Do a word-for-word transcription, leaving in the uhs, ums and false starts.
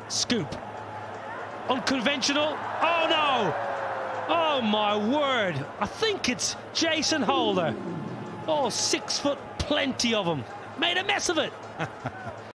Scoop. Unconventional. Oh no! Oh my word! I think it's Jason Holder. Oh, six foot, plenty of them. Made a mess of it.